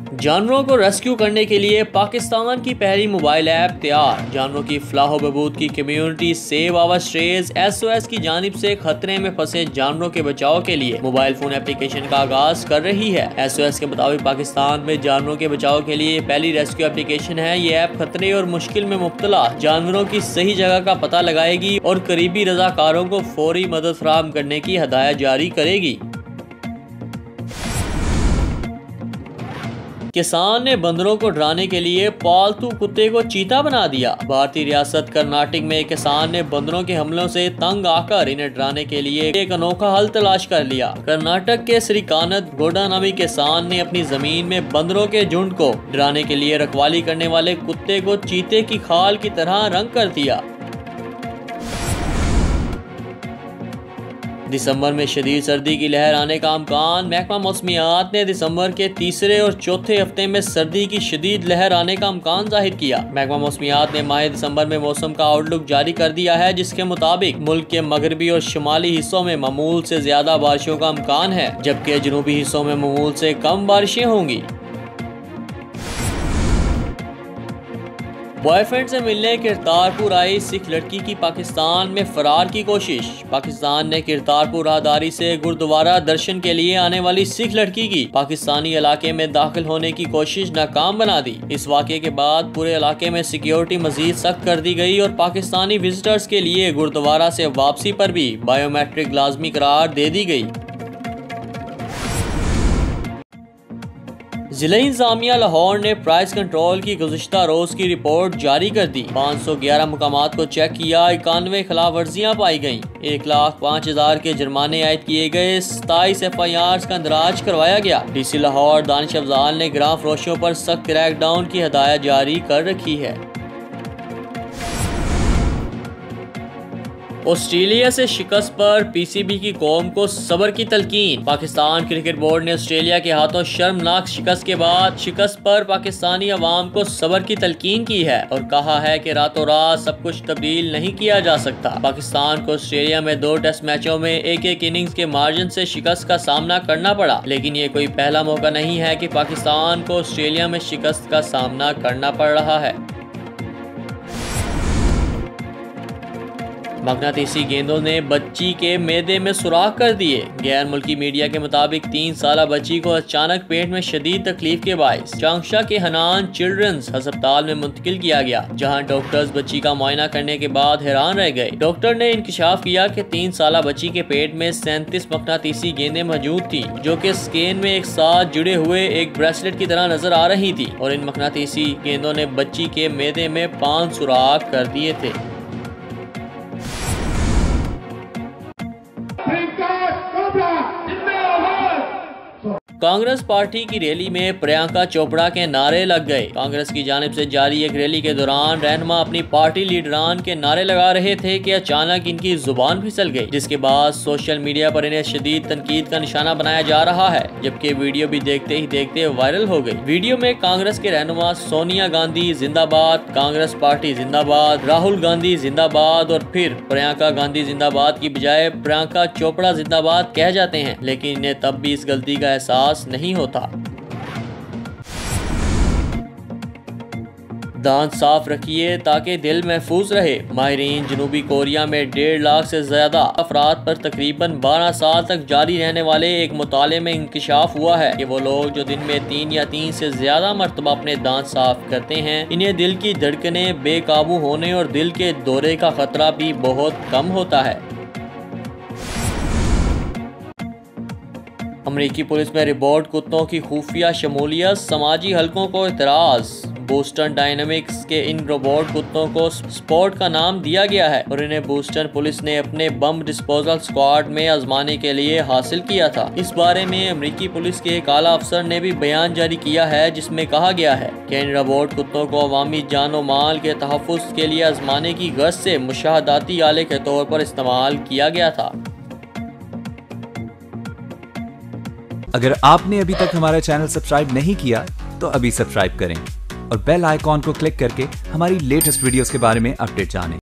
جانوروں کو ریسکیو کرنے کے لیے پاکستان کی پہلی موبائل ایپ تیار۔ جانوروں کی فلاح و بہبود کی community save our sisters SOS کی جانب سے خطرے میں پھنسے جانوروں کے بچاؤ کے لیے موبائل فون اپلیکیشن کا آغاز کر رہی ہے۔ SOS کے مطابق پاکستان میں جانوروں کے بچاؤ کے لیے پہلی ریسکیو اپلیکیشن ہے۔ یہ ایپ خطرے اور مشکل میں مبتلا جانوروں کی صحیح جگہ کا پتہ لگائے گی اور قریبی رضاکاروں کو فوری مدد فراہم کرنے کی ہدایت جاری کرے گی۔ کسان نے بندروں کو ڈرانے کے لیے پالتو کتے کو چیتا بنا دیا۔ بھارتی ریاست کرناٹک میں ایک کسان نے بندروں کے حملوں سے تنگ آ کر انہیں ڈرانے کے لیے ایک انوکھا حل تلاش کر لیا۔ کرناٹک کے سری کانت گوڈا نامی کسان نے اپنی زمین میں بندروں کے جھنڈ کو ڈرانے کے لیے رکھوالی کرنے والے کتے کو چیتے کی کھال کی طرح رنگ کر دیا۔ دسمبر میں شدید سردی کی لہر آنے کا امکان۔ محکمہ موسمیات نے دسمبر کے تیسرے اور چوتھے ہفتے میں سردی کی شدید لہر آنے کا امکان ظاہر کیا۔ محکمہ موسمیات نے ماہ دسمبر میں موسم کا آؤٹ لک جاری کر دیا ہے، جس کے مطابق ملک کے مغربی اور شمالی حصوں میں معمول سے زیادہ بارشوں کا امکان ہے، جبکہ جنوبی حصوں میں معمول سے کم بارشیں ہوں گی۔ بوائے فرینڈ سے ملنے کرتارپور آئی سکھ لڑکی کی پاکستان میں فرار کی کوشش۔ پاکستان نے کرتارپور راہداری سے گردوارہ درشن کے لیے آنے والی سکھ لڑکی کی پاکستانی علاقے میں داخل ہونے کی کوشش ناکام بنا دی۔ اس واقعے کے بعد پورے علاقے میں سیکیورٹی مزید سخت کر دی گئی اور پاکستانی وزٹرز کے لیے گردوارہ سے واپسی پر بھی بائیو میٹرک لازمی قرار دے دی گئی۔ ضلع انتظامیہ لاہور نے پرائز کنٹرول کی گزشتہ روز کی رپورٹ جاری کر دی۔ 511 مقامات کو چیک کیا، 91 خلاف ورزیاں پائی گئیں، 1,05,000 کے جرمانے عائد کیے گئے، 27 FIRs کا اندراج کروایا گیا۔ DC لاہور دانش افضال نے گراں فروشوں پر سخت کریک ڈاؤن کی ہدایت جاری کر رکھی ہے۔ آسٹریلیا سے شکست پر PCB کی قوم کو صبر کی تلقین۔ پاکستان کرکٹ بورڈ نے آسٹریلیا کے ہاتھوں شرمناک شکست کے بعد شکست پر پاکستانی عوام کو صبر کی تلقین کی ہے اور کہا ہے کہ راتوں رات سب کچھ تبدیل نہیں کیا جا سکتا۔ پاکستان کو آسٹریلیا میں 2 ٹیسٹ میچوں میں ایک اننگز کے مارجن سے شکست کا سامنا کرنا پڑا، لیکن یہ کوئی پہلا موقع نہیں ہے کہ پاکستان کو آسٹریلیا میں شکست کا سامنا کرنا پڑ رہا ہے۔ مقناطیسی گیندوں نے بچی کے معدے میں سوراخ کر دیے۔ غیر ملکی میڈیا کے مطابق 3 سالہ بچی کو اچانک پیٹ میں شدید تکلیف کے باعث چانگشا کے حنان چلڈرنز ہسپتال میں منتقل کیا گیا، جہاں ڈاکٹرز بچی کا معائنہ کرنے کے بعد حیران رہ گئے۔ ڈاکٹر نے انکشاف کیا کہ 3 سالہ بچی کے پیٹ میں 37 مقناطیسی گیندیں موجود تھیں، جو کہ سکین میں ایک ساتھ جڑے ہوئے ایک بریسلٹ کی طرح نظر آ رہی تھی، اور ان مقناطیسی گیندوں نے بچی کے معدے میں 5 سوراخ کر دیے تھے۔ کانگریس پارٹی کی ریلی میں پریانکا چوپڑا کے نعرے لگ گئے۔ کانگریس کی جانب سے جاری ایک ریلی کے دوران رہنما اپنی پارٹی لیڈران کے نعرے لگا رہے تھے کہ اچانک ان کی زبان پھسل گئی، جس کے بعد سوشل میڈیا پر انہیں شدید تنقید کا نشانہ بنایا جا رہا ہے، جبکہ ویڈیو بھی دیکھتے ہی دیکھتے وائرل ہو گئی۔ ویڈیو میں کانگریس کے رہنما سونیا گاندھی زندہ باد، کانگریس پارٹی زندہ باد، راہل گاندھی زندہ باد اور پھر پریانکا گاندھی زندہ باد کی بجائے پریانکا چوپڑا زندہ باد کہہ جاتے ہیں، لیکن انہیں تب بھی اس غلطی کا احساس نہیں ہوتا۔ دانت صاف رکھیے تاکہ دل محفوظ رہے۔ ماہرین جنوبی کوریا میں 1.5 لاکھ سے زیادہ افراد پر تقریباً 12 سال تک جاری رہنے والے ایک مطالعے میں انکشاف ہوا ہے کہ وہ لوگ جو دن میں 3 یا 3 سے زیادہ مرتبہ اپنے دانت صاف کرتے ہیں، انہیں دل کی دھڑکنیں بے قابو ہونے اور دل کے دورے کا خطرہ بھی بہت کم ہوتا ہے۔ امریکی پولیس میں روبوٹ کتوں کی خفیہ شمولیت، سماجی حلقوں کو اعتراض۔ بوسٹن ڈائنامکس کے ان روبوٹ کتوں کو سپورٹ کا نام دیا گیا ہے اور انہیں بوسٹن پولیس نے اپنے بم ڈسپوزل سکواڈ میں آزمانے کے لیے حاصل کیا تھا۔ اس بارے میں امریکی پولیس کے ایک اعلیٰ افسر نے بھی بیان جاری کیا ہے، جس میں کہا گیا ہے کہ ان روبوٹ کتوں کو عوامی جان و مال کے تحفظ کے لیے آزمانے کی غرض سے مشاہداتی آلے کے طور پر استعمال کیا گیا تھا۔ اگر آپ نے ابھی تک ہمارا چینل سبسکرائب نہیں کیا تو ابھی سبسکرائب کریں اور بیل آئیکن کو کلک کر کے ہماری لیٹسٹ ویڈیوز کے بارے میں اپڈیٹ جانیں۔